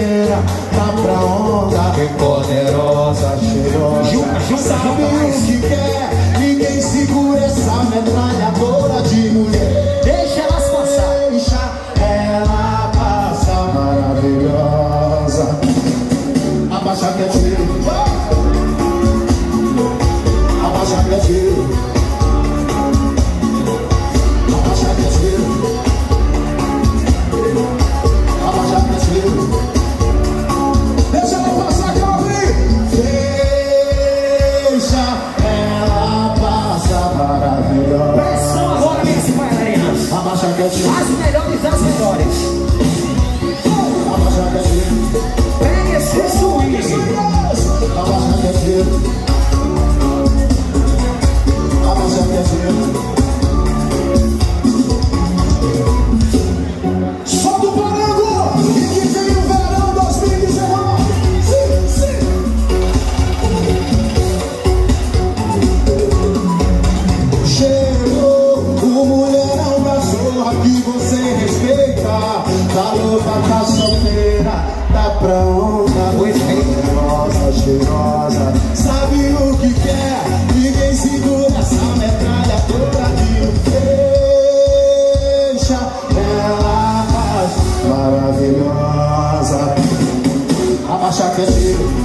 solteira, tá pra onda. Que poderosa, cheirosa, sabe o que quer. Ninguém segura essa metralhadora de mulher. Deixa elas passar. Deixa ela passar, maravilhosa. Abaixa que é tiro. Abaixa que é tiro. Abaixa que é tiro. Abaixa que é tiro. Deixa ela passar, Calvin. Deixa ela passar, maravilhosa. Pressão agora nesse bailarinas. Abaixa que é tiro. As melhores das melhores. Abaixa que é tiro. Pegue esse swing. Abaixa que é tiro. Abaixa que é tiro. Solta o parango! E que vem o verão 2019. Sim, sim. Chegou o mulherão da zorra que você respeita. Tá louca, tá solteira, tá pra onda. Poderosa, cheirosa, sabe o que quer. Ninguém segura essa metralhadora de deixa ela maravilhosa. Abaixa que é tiro.